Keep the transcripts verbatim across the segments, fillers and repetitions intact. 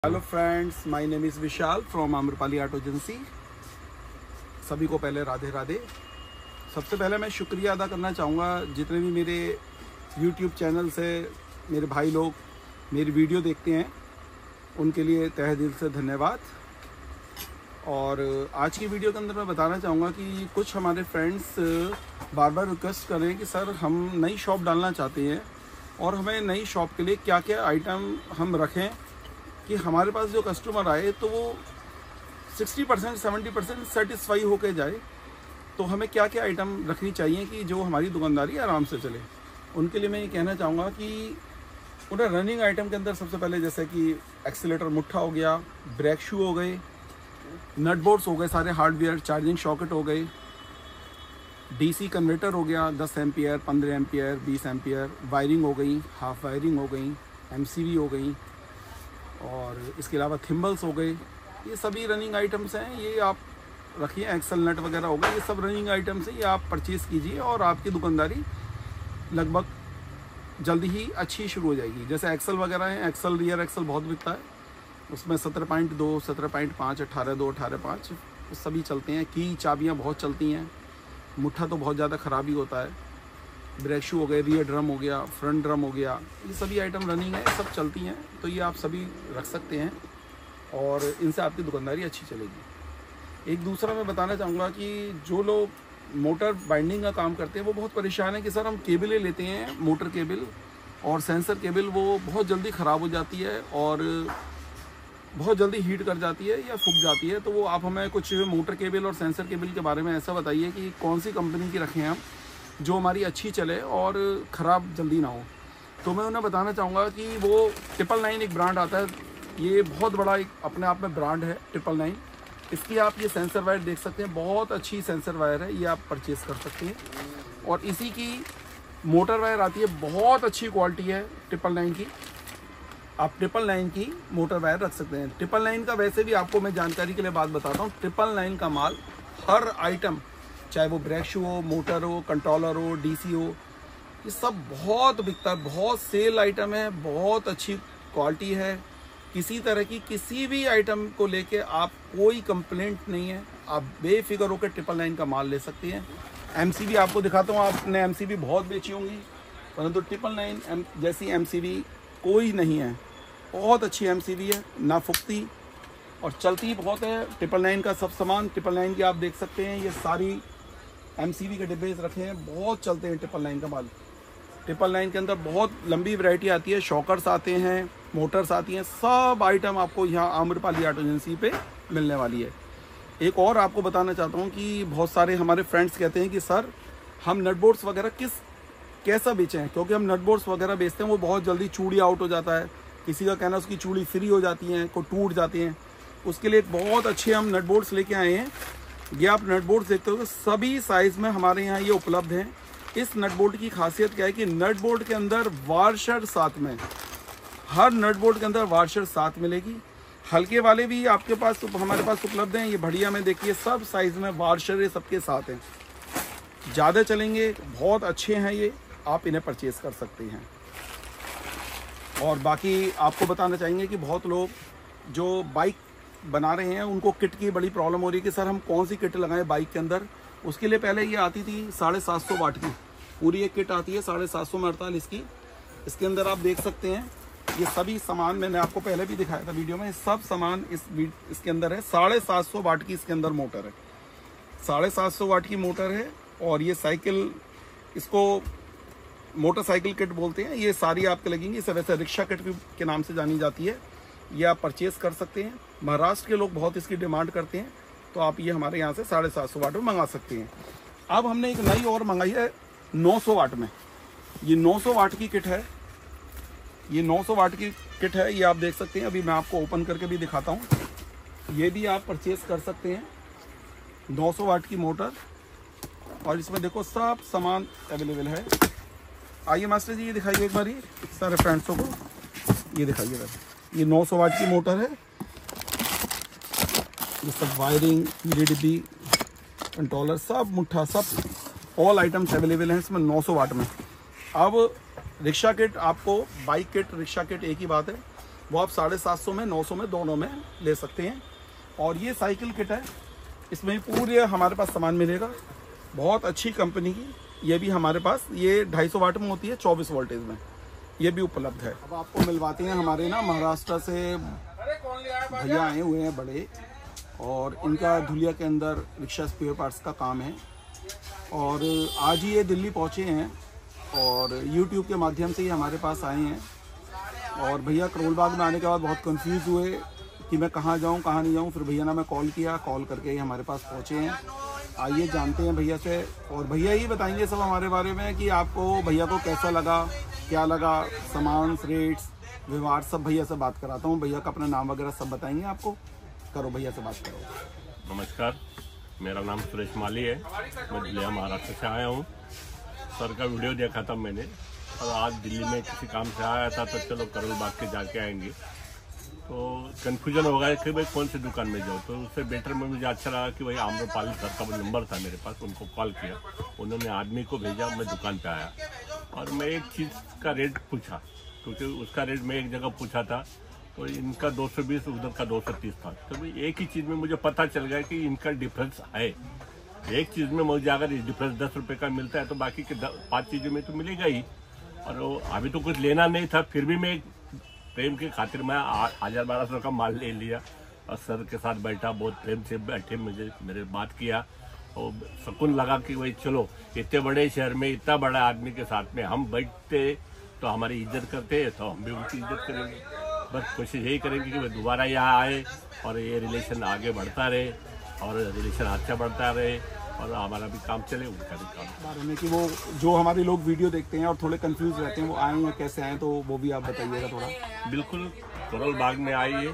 Hello friends, my name is Vishal from Amrapali auto agency. सभी को पहले राधे राधे। सबसे पहले मैं शुक्रिया अदा करना चाहूँगा जितने भी मेरे यूट्यूब चैनल से मेरे भाई लोग मेरी वीडियो देखते हैं, उनके लिए तहे दिल से धन्यवाद। और आज की वीडियो के अंदर मैं बताना चाहूँगा कि कुछ हमारे फ्रेंड्स बार बार रिक्वेस्ट कर रहे हैं कि सर हम नई शॉप डालना चाहते हैं और हमें नई शॉप के लिए क्या क्या आइटम हम रखें कि हमारे पास जो कस्टमर आए तो वो साठ परसेंट सत्तर परसेंट सेटिस्फाई होके जाए। तो हमें क्या क्या आइटम रखनी चाहिए कि जो हमारी दुकानदारी आराम से चले। उनके लिए मैं ये कहना चाहूँगा कि उन्हें रनिंग आइटम के अंदर सबसे पहले जैसे कि एक्सीलेटर मुट्ठा हो गया, ब्रेक शू हो गए, नट बोर्ड्स हो गए, सारे हार्डवेयर, चार्जिंग सॉकेट हो गए, डीसी कन्वर्टर हो गया दस एम्पियर, पंद्रह एम्पियर, बीस एम्पियर, वायरिंग हो गई, हाफ वायरिंग हो गई, एमसीवी हो गई, और इसके अलावा थिम्बल्स हो गए। ये सभी रनिंग आइटम्स हैं, ये आप रखिए। एक्सल नट वगैरह हो गए, ये सब रनिंग आइटम्स हैं, ये आप परचेज़ कीजिए और आपकी दुकानदारी लगभग जल्दी ही अच्छी शुरू हो जाएगी। जैसे एक्सल वगैरह है, एक्सल रियर एक्सल बहुत बिकता है, उसमें सत्रह पॉइंट दो, सत्रह पॉइंट पाँच, अट्ठारह दो, अट्ठारह पाँच सभी चलते हैं। की चाबियाँ बहुत चलती हैं, मुट्ठा तो बहुत ज़्यादा ख़राब ही होता है। ब्रेक शू हो गए, रियर ड्रम हो गया, फ्रंट ड्रम हो गया, ये सभी आइटम रनिंग है, सब चलती हैं। तो ये आप सभी रख सकते हैं और इनसे आपकी दुकानदारी अच्छी चलेगी। एक दूसरा मैं बताना चाहूँगा कि जो लोग मोटर बाइंडिंग का काम करते हैं वो बहुत परेशान है कि सर हम केबलें लेते हैं, मोटर केबल और सेंसर केबल, वो बहुत जल्दी ख़राब हो जाती है और बहुत जल्दी हीट कर जाती है या फूक जाती है। तो वो आप हमें कुछ मोटर केबल और सेंसर केबल के बारे में ऐसा बताइए कि कौन सी कंपनी की रखें हम जो हमारी अच्छी चले और ख़राब जल्दी ना हो। तो मैं उन्हें बताना चाहूँगा कि वो ट्रिपल नाइन एक ब्रांड आता है, ये बहुत बड़ा एक अपने आप में ब्रांड है ट्रिपल नाइन। इसकी आप ये सेंसर वायर देख सकते हैं, बहुत अच्छी सेंसर वायर है, ये आप परचेज़ कर सकते हैं। और इसी की मोटर वायर आती है, बहुत अच्छी क्वालिटी है ट्रिपल नाइन की, आप ट्रिपल नाइन की मोटर वायर रख सकते हैं। ट्रिपल नाइन का वैसे भी आपको मैं जानकारी के लिए बात बताता हूँ, ट्रिपल नाइन का माल हर आइटम, चाहे वो ब्रेक शू हो, मोटर हो, कंट्रोलर हो, डीसी हो, ये सब बहुत बिकता है, बहुत सेल आइटम है, बहुत अच्छी क्वालिटी है। किसी तरह की किसी भी आइटम को लेके आप कोई कंप्लेंट नहीं है, आप बेफिक्र होकर ट्रिपल नाइन का माल ले सकते हैं। एमसीबी आपको दिखाता हूँ, आपने एमसीबी बहुत बेची होंगी, परंतु ट्रिपल नाइन एम जैसी एमसीबी कोई नहीं है। बहुत अच्छी एमसीबी है, ना फुकती और चलती बहुत है। ट्रिपल नाइन का सब सामान ट्रिपल नाइन की आप देख सकते हैं, ये सारी एमसीवी के डिब्बे रखे हैं, बहुत चलते हैं ट्रिपल नाइन का माल। ट्रिपल नाइन के अंदर बहुत लंबी वैरायटी आती है, शॉकर्स आते हैं, मोटर्स आती हैं, सब आइटम आपको यहाँ आम्रपाली ऑटो एजेंसी पे मिलने वाली है। एक और आपको बताना चाहता हूँ कि बहुत सारे हमारे फ्रेंड्स कहते हैं कि सर हम नट बोर्ड्स वगैरह किस कैसा बेचें, क्योंकि हम नट बोर्ड्स वगैरह बेचते हैं वो बहुत जल्दी चूड़ी आउट हो जाता है। किसी का कहना उसकी चूड़ी फ्री हो जाती हैं, को टूट जाती हैं। उसके लिए बहुत अच्छे हम नट बोर्ड्स लेके आए हैं। ये आप नट बोर्ड देखते हो, सभी साइज में हमारे यहाँ ये उपलब्ध हैं। इस नट बोर्ड की खासियत क्या है कि नट बोर्ड के अंदर वार्शर साथ में, हर नट बोर्ड के अंदर वार्शर साथ मिलेगी। हल्के वाले भी आपके पास हमारे पास उपलब्ध हैं। ये बढ़िया में देखिए, सब साइज में वार्शर सबके साथ हैं, ज़्यादा चलेंगे, बहुत अच्छे हैं ये, आप इन्हें परचेज कर सकते हैं। और बाकी आपको बताना चाहेंगे कि बहुत लोग जो बाइक बना रहे हैं उनको किट की बड़ी प्रॉब्लम हो रही है कि सर हम कौन सी किट लगाएं बाइक के अंदर। उसके लिए पहले ये आती थी साढ़े सात सौ वाट की पूरी एक किट आती है, साढ़े सात सौ में अड़तालीस की। इसके अंदर आप देख सकते हैं ये सभी सामान, मैंने आपको पहले भी दिखाया था वीडियो में, सब सामान इस इसके अंदर है। साढ़े सात सौ वाट की इसके अंदर मोटर है, साढ़े सात सौ वाट की मोटर है। और ये साइकिल, इसको मोटरसाइकिल किट बोलते हैं, ये सारी आपके लगेंगी। इसे वैसे रिक्शा किट के नाम से जानी जाती है, ये आप परचेज कर सकते हैं। महाराष्ट्र के लोग बहुत इसकी डिमांड करते हैं, तो आप ये हमारे यहाँ से साढ़े सात सौ वाट में मंगा सकते हैं। अब हमने एक नई और मंगाई है नौ सौ वाट में, ये नौ सौ वाट की किट है, ये नौ सौ वाट की किट है, ये आप देख सकते हैं। अभी मैं आपको ओपन करके भी दिखाता हूँ, ये भी आप परचेज कर सकते हैं। नौ सौ वाट की मोटर और इसमें देखो सब सामान अवेलेबल है। आइए मास्टर जी, ये दिखाइए एक बार ही सारे फ्रेंड्सों को, ये दिखाइए। ये नौ सौ वाट की मोटर है, ये सब वायरिंग, पीली डिब्बी, कंट्रोलर, सब मुट्ठा, सब ऑल आइटम्स अवेलेबल हैं इसमें नौ सौ वाट में। अब रिक्शा किट, आपको बाइक किट, रिक्शा किट एक ही बात है। वो आप साढ़े सात सौ में, नौ सौ में, दोनों में ले सकते हैं। और ये साइकिल किट है, इसमें पूरे हमारे पास सामान मिलेगा, बहुत अच्छी कंपनी की। ये भी हमारे पास ये ढाई सौ वाट में होती है, चौबीस वोल्टेज में, ये भी उपलब्ध है। अब आपको मिलवाते हैं हमारे ना महाराष्ट्र से भैया आए हुए हैं बड़े, और इनका धुलिया के अंदर रिक्शा स्पेयर पार्ट्स का काम है। और आज ही ये दिल्ली पहुँचे हैं और यूट्यूब के माध्यम से ही हमारे पास आए हैं। और भैया करोल बाग में आने के बाद बहुत कंफ्यूज हुए कि मैं कहाँ जाऊँ कहाँ नहीं जाऊँ। फिर भैया ने मैं कॉल किया, कॉल करके ही हमारे पास पहुँचे हैं। आइए जानते हैं भैया से, और भैया ही बताएंगे सब हमारे बारे में कि आपको भैया को कैसा लगा, क्या लगा, सामान, रेट्स, व्यवहार, सब भैया से बात कराता हूँ। भैया का अपना नाम वगैरह सब बताएंगे आपको। करो भैया से बात करो। नमस्कार, मेरा नाम सुरेश माली है, मैं दिल्ली महाराष्ट्र से आया हूँ। सर का वीडियो देखा था मैंने, और आज दिल्ली में किसी काम से आया था तो चलो करोल बाग के जाके आएंगे। तो कन्फ्यूजन हो गया कि भाई कौन सी दुकान में जाओ, तो उससे बेटर में मुझे अच्छा लगा कि भाई आम्रपाली सर का नंबर था मेरे पास, उनको कॉल किया, उन्होंने आदमी को भेजा, मैं दुकान पे आया और मैं एक चीज़ का रेट पूछा, क्योंकि उसका रेट मैं एक जगह पूछा था तो इनका दो सौ बीस, उधर का दो सौ तीस था। तो भाई एक ही चीज़ में मुझे पता चल गया कि इनका डिफरेंस है। एक चीज़ में मुझे अगर डिफरेंस दस रुपये का मिलता है तो बाकी के पाँच चीज़ों में तो मिलेगा ही। और वो अभी तो कुछ लेना नहीं था, फिर भी मैं प्रेम की खातिर मैं हजार बारह सौ का माल ले लिया और सर के साथ बैठा, बहुत प्रेम से बैठे, मुझे मेरे बात किया और सुकून लगा कि भाई चलो इतने बड़े शहर में इतना बड़ा आदमी के साथ में हम बैठते तो हमारी इज्जत करते, तो हम भी उनकी इज्जत करेंगे। बस कोशिश यही करेंगे कि वे दोबारा यहाँ आए और ये रिलेशन आगे बढ़ता रहे और रिलेशन अच्छा बढ़ता रहे और हमारा भी काम चले, उनका भी काम बारे में कि वो जो हमारे लोग वीडियो देखते हैं और थोड़े कंफ्यूज रहते हैं, वो आए या कैसे आए, तो वो भी आप बताइएगा थोड़ा। बिल्कुल, करोल बाग में आइए,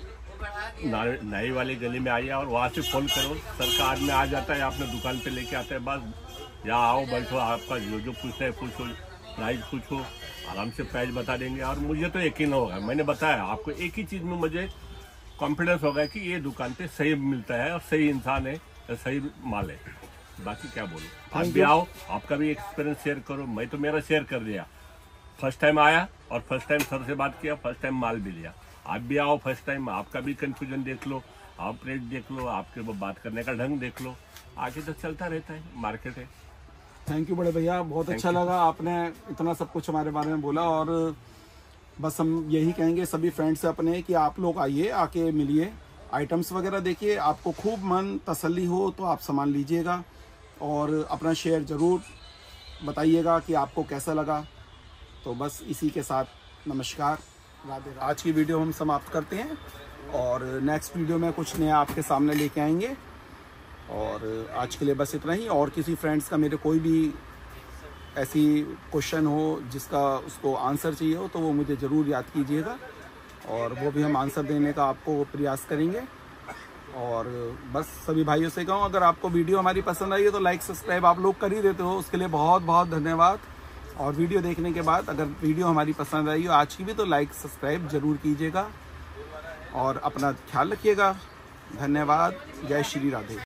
नई वाली गली में आइए और वहाँ से फोन करो, सर का आदमी आ जाता है, आपने दुकान पे लेके आते हैं। बस यहाँ आओ, बैठो, आपका जो जो पूछना है पूछो, प्राइस पूछो, आराम से प्राइस बता देंगे। और मुझे तो यकीन होगा, मैंने बताया आपको, एक ही चीज़ में मुझे कॉन्फिडेंस होगा कि ये दुकान पे सही मिलता है और सही इंसान है, सही माल है। बाकी क्या बोलूं, आप भी आओ, आपका भी एक्सपीरियंस शेयर करो। मैं तो मेरा शेयर कर दिया, फर्स्ट टाइम आया और फर्स्ट टाइम सर से बात किया, फर्स्ट टाइम माल भी लिया। आप भी आओ फर्स्ट टाइम, आपका भी कंफ्यूजन देख लो, आप रेट देख लो, आपके वो बात करने का ढंग देख लो, आगे तो चलता रहता है, मार्केट है। थैंक यू बड़े भैया, बहुत अच्छा लगा आपने इतना सब कुछ हमारे बारे में बोला। और बस हम यही कहेंगे सभी फ्रेंड्स से अपने कि आप लोग आइए, आके मिलिए, आइटम्स वगैरह देखिए, आपको खूब मन तसल्ली हो तो आप सामान लीजिएगा और अपना शेयर ज़रूर बताइएगा कि आपको कैसा लगा। तो बस इसी के साथ नमस्कार, राधे राधे। आज की वीडियो हम समाप्त करते हैं और नेक्स्ट वीडियो में कुछ नया आपके सामने लेके आएंगे। और आज के लिए बस इतना ही। और किसी फ्रेंड्स का मेरे कोई भी ऐसी क्वेश्चन हो जिसका उसको आंसर चाहिए हो तो वो मुझे ज़रूर याद कीजिएगा और वो भी हम आंसर देने का आपको प्रयास करेंगे। और बस सभी भाइयों से कहूँ, अगर आपको वीडियो हमारी पसंद आई है तो लाइक सब्सक्राइब आप लोग कर ही देते हो, उसके लिए बहुत बहुत धन्यवाद। और वीडियो देखने के बाद अगर वीडियो हमारी पसंद आई हो आज की भी, तो लाइक सब्सक्राइब जरूर कीजिएगा और अपना ख्याल रखिएगा। धन्यवाद। जय श्री राधे।